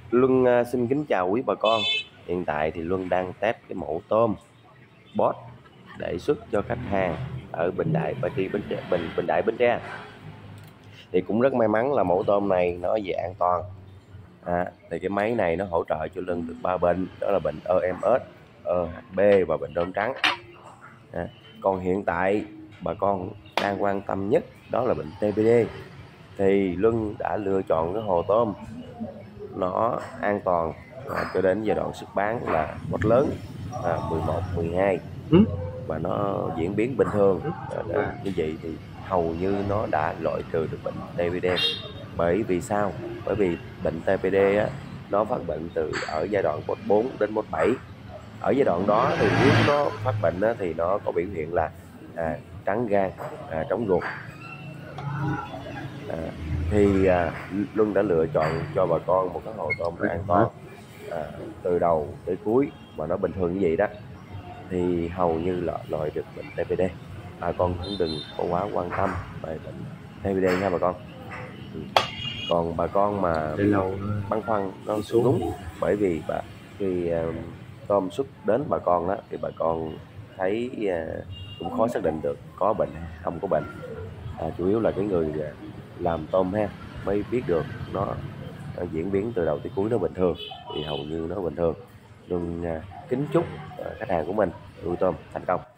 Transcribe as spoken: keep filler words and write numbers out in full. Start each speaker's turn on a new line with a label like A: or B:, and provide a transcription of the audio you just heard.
A: Luân à, xin kính chào quý bà con. Hiện tại thì Luân đang test cái mẫu tôm bot để xuất cho khách hàng ở Bình Đại, Pati, Bến Tre, Bình Bình Đại, Bến Tre. Thì cũng rất may mắn là mẫu tôm này nó về an toàn. À, thì cái máy này nó hỗ trợ cho Luân được ba bệnh, đó là bệnh e em ét, e hát bê và bệnh đom trắng. À, còn hiện tại bà con đang quan tâm nhất đó là bệnh tê pê đê. Thì Luân đã lựa chọn cái hồ tôm nó an toàn à, cho đến giai đoạn xuất bán là một lớn à, mười một, mười hai
B: Ừ.
A: và nó diễn biến bình thường.
B: Ừ.
A: à, nên như vậy thì hầu như nó đã loại trừ được bệnh tê pê đê. Bởi vì sao? Bởi vì bệnh tê pê đê á, nó phát bệnh từ ở giai đoạn một bốn đến một bảy. Ở giai đoạn đó thì nếu nó phát bệnh á, thì nó có biểu hiện là à, trắng gan, à, trống ruột. À, thì à, Luân đã lựa chọn cho bà con một cái hồ tôm nó an toàn à, từ đầu tới cuối mà nó bình thường như vậy đó, thì hầu như là loại được bệnh tê pê đê. Bà con cũng đừng có quá quan tâm về bệnh tê pê đê nha bà con. Ừ. Còn bà con mà
B: Để lâu
A: băn khoăn nó
B: đi
A: cũng đúng,
B: xuống.
A: bởi vì bà khi uh, tôm xuất đến bà con đó thì bà con thấy uh, cũng khó xác định được có bệnh hay không có bệnh. À, chủ yếu là cái người à, làm tôm ha mới biết được nó, nó diễn biến từ đầu tới cuối nó bình thường, thì hầu như nó bình thường. Luôn à, kính chúc à, khách hàng của mình nuôi tôm thành công.